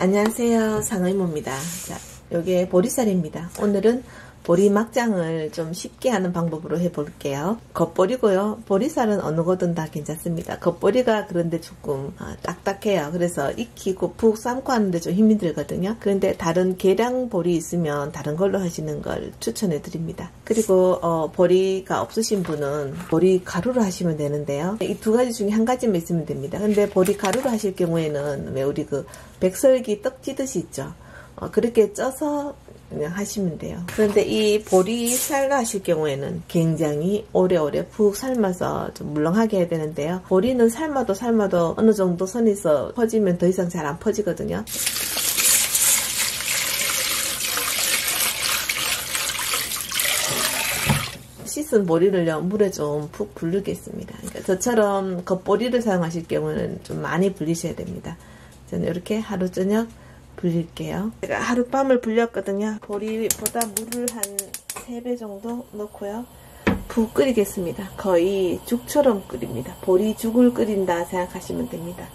안녕하세요, 상의모입니다. 자, 요게 보리쌀입니다. 오늘은 보리 막장을 좀 쉽게 하는 방법으로 해볼게요. 겉보리고요. 보리쌀은 어느 거든 다 괜찮습니다. 겉보리가 그런데 조금 딱딱해요. 그래서 익히고 푹 삶고 하는데 좀 힘이 들거든요. 그런데 다른 계량보리 있으면 다른 걸로 하시는 걸 추천해 드립니다. 그리고 보리가 없으신 분은 보리 가루로 하시면 되는데요. 이 두 가지 중에 한 가지만 있으면 됩니다. 근데 보리 가루로 하실 경우에는 왜 우리 그 백설기 떡 찌듯이 있죠. 그렇게 쪄서 그냥 하시면 돼요. 그런데 이 보리쌀로 하실 경우에는 굉장히 오래오래 푹 삶아서 좀 물렁하게 해야 되는데요. 보리는 삶아도 어느 정도 선에서 퍼지면 더 이상 잘 안 퍼지거든요. 씻은 보리를요, 물에 좀 푹 불리겠습니다. 그러니까 저처럼 겉보리를 사용하실 경우는 좀 많이 불리셔야 됩니다. 저는 이렇게 하루 저녁 불릴게요. 제가 하룻밤을 불렸거든요. 보리보다 물을 한 3배 정도 넣고요. 푹 끓이겠습니다. 거의 죽처럼 끓입니다. 보리죽을 끓인다 생각하시면 됩니다.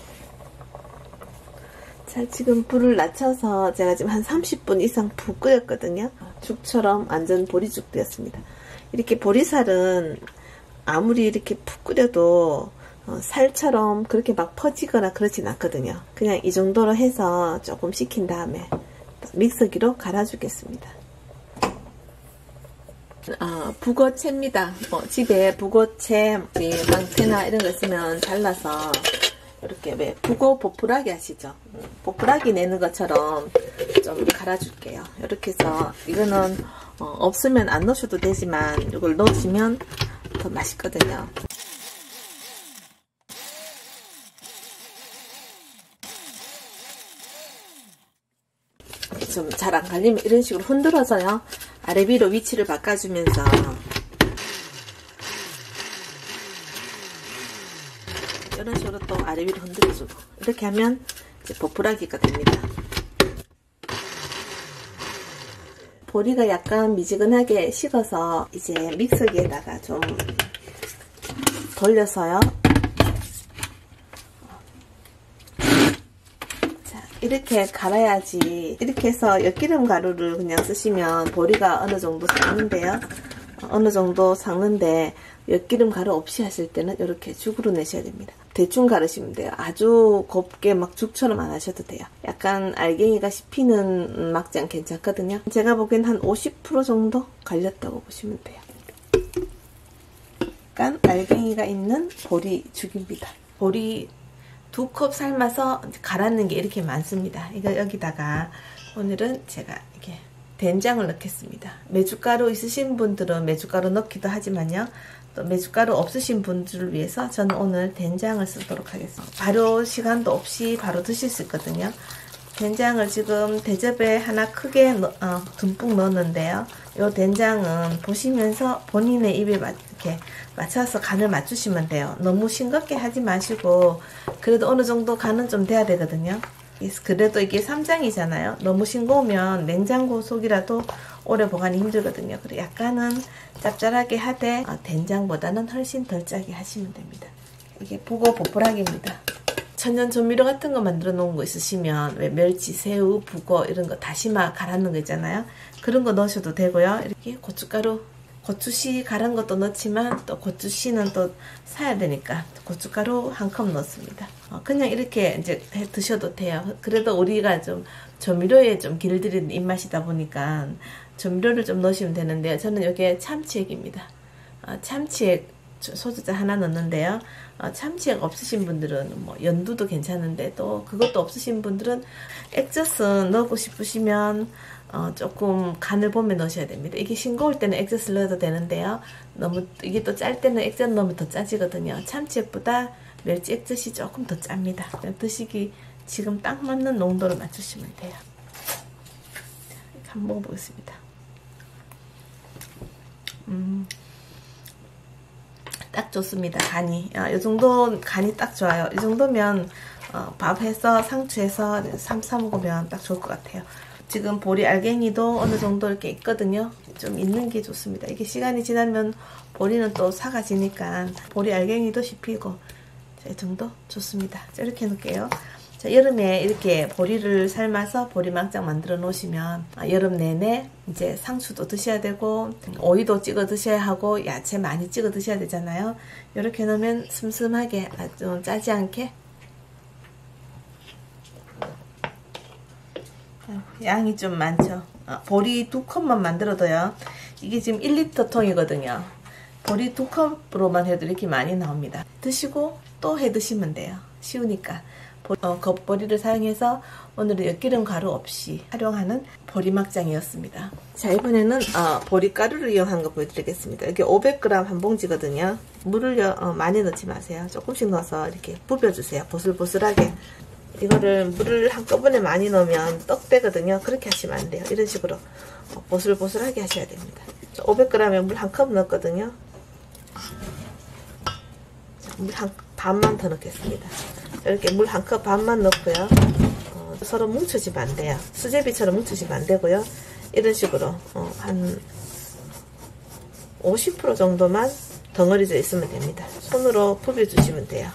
자, 지금 불을 낮춰서 제가 지금 한 30분 이상 푹 끓였거든요. 죽처럼 완전 보리죽 되었습니다. 이렇게 보리쌀은 아무리 이렇게 푹 끓여도 살처럼 그렇게 막 퍼지거나 그렇진 않거든요. 그냥 이 정도로 해서 조금 식힌 다음에 믹서기로 갈아주겠습니다. 북어채입니다. 집에 북어채, 망태나 이런 거 있으면 잘라서 이렇게 왜 북어 보풀하기 하시죠? 보풀하기 내는 것처럼 좀 갈아줄게요. 이렇게 해서 이거는 없으면 안 넣으셔도 되지만 이걸 넣으시면 더 맛있거든요. 좀 잘 안 갈리면 이런 식으로 흔들어서요, 아래 위로 위치를 바꿔주면서 이런 식으로 또 아래 위로 흔들어주고 이렇게 하면 이제 보풀하기가 됩니다. 보리가 약간 미지근하게 식어서 이제 믹서기에다가 좀 돌려서요, 이렇게 갈아야지. 이렇게 해서 엿기름 가루를 그냥 쓰시면 보리가 어느 정도 삭는데요. 어느 정도 삭는데 엿기름 가루 없이 하실 때는 이렇게 죽으로 내셔야 됩니다. 대충 가르시면 돼요. 아주 곱게 막 죽처럼 안 하셔도 돼요. 약간 알갱이가 씹히는 막장 괜찮거든요. 제가 보기엔 한 50% 정도 갈렸다고 보시면 돼요. 약간 알갱이가 있는 보리죽입니다. 보리 2컵 삶아서 갈았는 게 이렇게 많습니다. 이거 여기다가 오늘은 제가 이렇게 된장을 넣겠습니다. 메주가루 있으신 분들은 메주가루 넣기도 하지만요, 또 메주가루 없으신 분들을 위해서 저는 오늘 된장을 쓰도록 하겠습니다. 바로 시간도 없이 바로 드실 수 있거든요. 된장을 지금 대접에 하나 크게 듬뿍 넣었는데요. 이 된장은 보시면서 본인의 입에 이렇게 맞춰서 간을 맞추시면 돼요. 너무 싱겁게 하지 마시고, 그래도 어느 정도 간은 좀 돼야 되거든요. 그래도 이게 쌈장이잖아요. 너무 싱거우면 냉장고 속이라도 오래 보관이 힘들거든요. 그리고 약간은 짭짤하게 하되 된장보다는 훨씬 덜 짜게 하시면 됩니다. 이게 북어 보풀하기입니다. 천연 조미료 같은 거 만들어 놓은 거 있으시면 왜 멸치, 새우, 북어 이런 거 다시마 갈아놓은 거 있잖아요. 그런 거 넣으셔도 되고요. 이렇게 고춧가루, 고추씨 갈은 것도 넣지만 또 고추씨는 또 사야 되니까 고춧가루 한 컵 넣습니다. 그냥 이렇게 이제 해 드셔도 돼요. 그래도 우리가 좀 조미료에 좀 길들이는 입맛이다 보니까 조미료를 좀 넣으시면 되는데요. 저는 이게 참치액입니다. 참치액 소주잔 하나 넣는데요. 참치액 없으신 분들은 뭐 연두도 괜찮은데, 또 그것도 없으신 분들은 액젓은 넣고 싶으시면 조금 간을 보며 넣으셔야 됩니다. 이게 싱거울 때는 액젓을 넣어도 되는데요. 너무 이게 또 짤 때는 액젓 넣으면 더 짜지거든요. 참치액보다 멸치 액젓이 조금 더 짭니다. 드시기 지금 딱 맞는 농도를 맞추시면 돼요. 이렇게 한번 먹어보겠습니다. 딱 좋습니다. 간이 이 정도 간이 딱 좋아요. 이 정도면 밥해서 상추해서 삶 먹으면 딱 좋을 것 같아요. 지금 보리 알갱이도 어느 정도 이렇게 있거든요. 좀 있는 게 좋습니다. 이게 시간이 지나면 보리는 또 사가지니까 보리 알갱이도 씹히고, 자, 이 정도 좋습니다. 자, 이렇게 해놓을게요. 자, 여름에 이렇게 보리를 삶아서 보리막장 만들어 놓으시면 여름 내내 이제 상추도 드셔야 되고 오이도 찍어 드셔야 하고 야채 많이 찍어 드셔야 되잖아요. 이렇게 넣으면 슴슴하게 아주 짜지 않게 양이 좀 많죠. 보리 2컵만 만들어도요. 이게 지금 1리터 통이거든요. 보리 2컵으로만 해도 이렇게 많이 나옵니다. 드시고 또 해 드시면 돼요. 쉬우니까. 겉보리를 사용해서 오늘은 엿기름 가루 없이 활용하는 보리막장이었습니다. 자, 이번에는 보리가루를 이용한 거 보여드리겠습니다. 이게 500g 한 봉지거든요. 물을 많이 넣지 마세요. 조금씩 넣어서 이렇게 부벼주세요. 보슬보슬하게. 이거를 물을 한꺼번에 많이 넣으면 떡 되거든요. 그렇게 하시면 안 돼요. 이런 식으로 보슬보슬하게 하셔야 됩니다. 500g에 물 한 컵 넣었거든요. 물 한 반만 더 넣겠습니다. 이렇게 물 한 컵 반만 넣고요. 서로 뭉쳐지면 안 돼요. 수제비처럼 뭉쳐지면 안 되고요. 이런 식으로 한 50% 정도만 덩어리져 있으면 됩니다. 손으로 부벼주시면 돼요.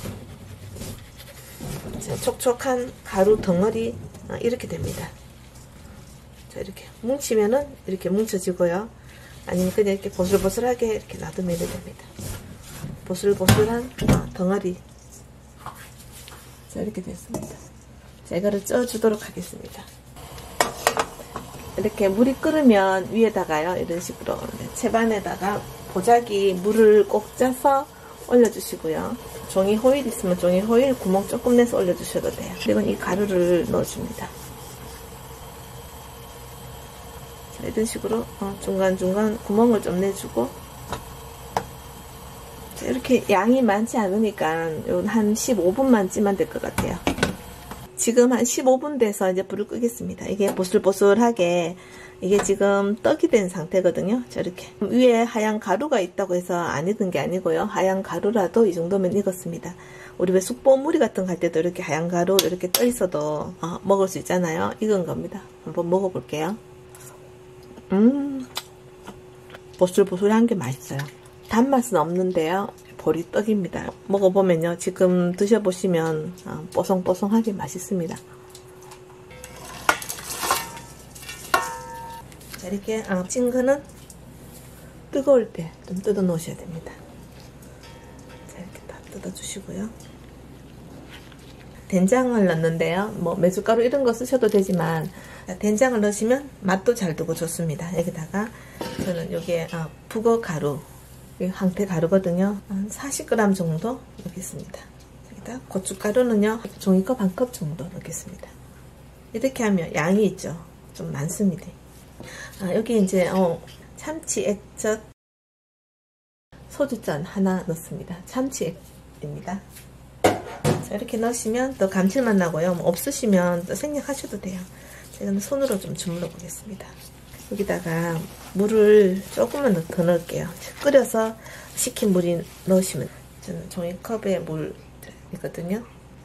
자, 촉촉한 가루 덩어리 이렇게 됩니다. 자, 이렇게 뭉치면은 이렇게 뭉쳐지고요. 아니면 그냥 이렇게 보슬보슬하게 이렇게 놔두면 됩니다. 보슬보슬한 덩어리. 자, 이렇게 됐습니다. 자, 이거를 쪄주도록 하겠습니다. 이렇게 물이 끓으면 위에다가요, 이런 식으로 채반에다가 보자기 물을 꼭 짜서 올려주시고요. 종이 호일 있으면 종이 호일 구멍 조금 내서 올려주셔도 돼요. 그리고 이 가루를 넣어줍니다. 자, 이런 식으로 중간중간 구멍을 좀 내주고, 자, 이렇게 양이 많지 않으니까 한 15분만 찌면 될 것 같아요. 지금 한 15분 돼서 이제 불을 끄겠습니다. 이게 보슬보슬하게 이게 지금 떡이 된 상태거든요. 저렇게 위에 하얀 가루가 있다고 해서 안 익은 게 아니고요. 하얀 가루라도 이 정도면 익었습니다. 우리 왜 숙보무리 같은 거 할 때도 이렇게 하얀 가루 이렇게 떠 있어도 먹을 수 있잖아요. 익은 겁니다. 한번 먹어볼게요. 보슬보슬한 게 맛있어요. 단맛은 없는데요. 보리떡입니다. 먹어보면요. 지금 드셔보시면 뽀송뽀송하게 맛있습니다. 자, 이렇게 찐 거는 뜨거울 때 좀 뜯어 놓으셔야 됩니다. 자, 이렇게 다 뜯어 주시고요. 된장을 넣는데요. 뭐 메주가루 이런 거 쓰셔도 되지만 된장을 넣으시면 맛도 잘 두고 좋습니다. 여기다가 저는 여기에 북어 가루, 황태 가루거든요. 한 40g 정도 넣겠습니다. 여기다 고춧가루는요. 종이컵 한 컵 정도 넣겠습니다. 이렇게 하면 양이 있죠. 좀 많습니다. 여기 이제 참치 액젓 소주잔 하나 넣습니다. 참치액입니다. 자, 이렇게 넣으시면 더 감칠맛 나고요. 뭐 없으시면 또 생략하셔도 돼요. 제가 손으로 좀 주물러 보겠습니다. 여기다가 물을 조금만 더 넣을게요. 끓여서 식힌 물이 넣으시면, 저는 종이컵에 물이거든요.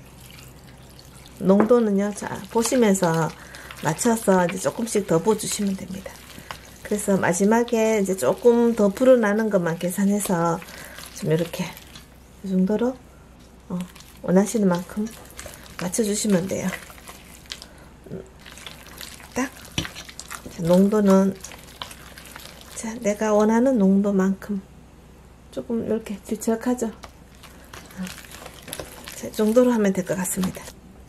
농도는요, 자, 보시면서 맞춰서 이제 조금씩 더 부어주시면 됩니다. 그래서 마지막에 이제 조금 더 불어나는 것만 계산해서 좀 이렇게 이 정도로 원하시는 만큼 맞춰주시면 돼요. 딱 농도는 자, 내가 원하는 농도만큼 조금 이렇게 질척하죠. 자, 이 정도로 하면 될 것 같습니다.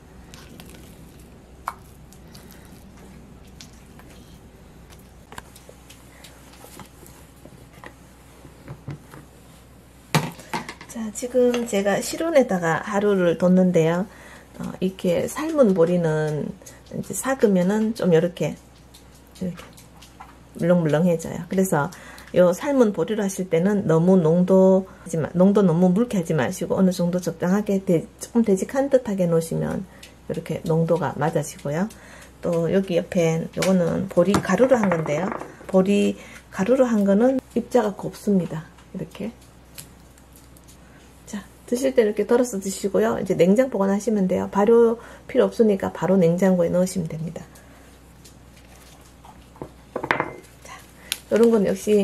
자, 지금 제가 실온에다가 하루를 뒀는데요. 이렇게 삶은 보리는 이제 삭으면은 좀 이렇게 물렁물렁해져요. 그래서 요 삶은 보리를 하실 때는 너무 농도 너무 묽게 하지 마시고 어느 정도 적당하게 조금 되직한 듯하게 놓으시면 이렇게 농도가 맞아지고요. 또 여기 옆에 요거는 보리 가루로 한 건데요. 보리 가루로 한 거는 입자가 곱습니다. 이렇게. 자, 드실 때 이렇게 덜어서 드시고요. 이제 냉장 보관하시면 돼요. 발효 필요 없으니까 바로 냉장고에 넣으시면 됩니다. 이런 건 역시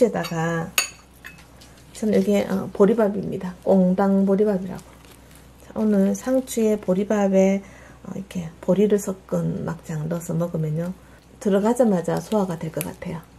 상추에다가 저는 여기에 보리밥입니다. 꽁당 보리밥이라고. 자, 오늘 상추에 보리밥에 이렇게 보리를 섞은 막장 넣어서 먹으면요 들어가자마자 소화가 될 것 같아요.